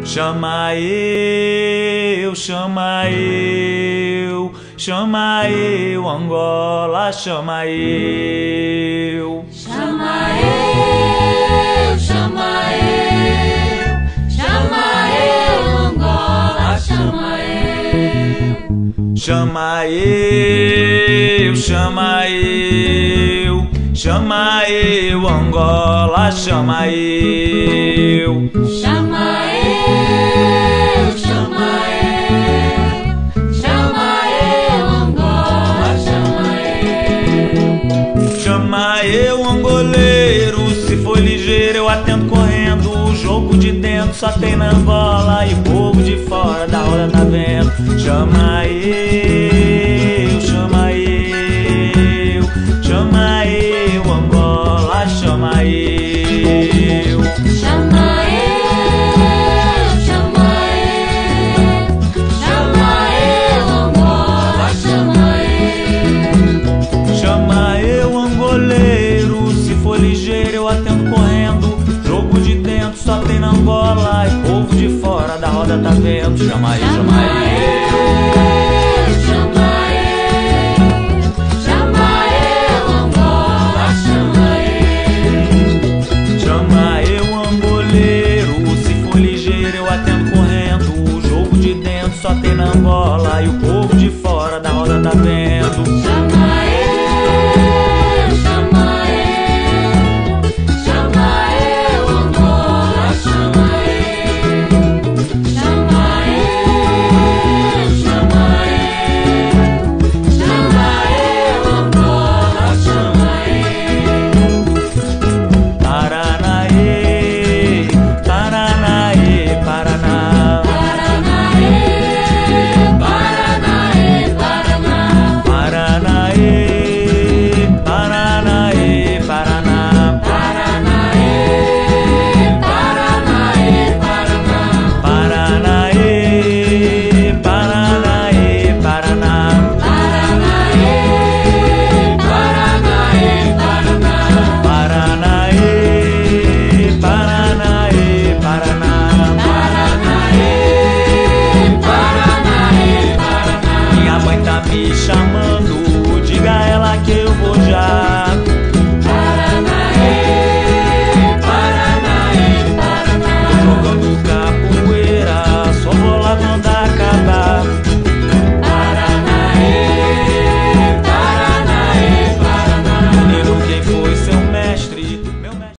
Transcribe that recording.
Chama eu, chama eu, chama eu, Angola, chama eu. Chama eu, chama eu, chama eu, Angola, chama eu. Chama eu, chama eu, chama eu, Angola, chama eu. Chama eu, chama eu, chama eu, Angola, chama eu. Chama eu, angoleiro, se for ligeiro eu atendo correndo. O jogo de dentro só tem na Angola e o povo de fora da roda tá vendo. Chama eu, chama eu, chama eu, Angola, chama eu. Chama eu, chama eu, chama eu, Angola, chama eu. Chama eu, angoleiro, se for ligeiro eu atendo correndo. Jogo de dentro só tem na Angola e povo de fora da roda tá vendo. Chama eu, chama eu.